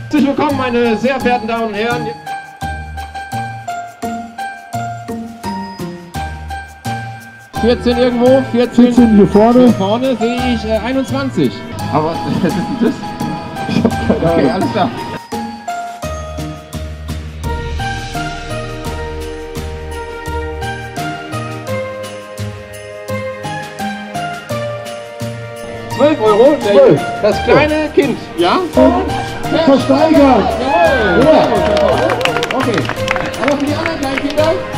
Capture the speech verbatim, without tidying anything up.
Herzlich willkommen, meine sehr verehrten Damen und Herren. vierzehn irgendwo, vierzehn, vierzehn hier vorne. Hier vorne sehe ich äh, einundzwanzig. Aber was ist denn das? Ich hab keine Ahnung. Okay, alles klar. zwölf Euro, zwölf. Das kleine Kind, ja? Versteigert! Jawohl! Ja. Okay, aber für die anderen kleinen Kinder?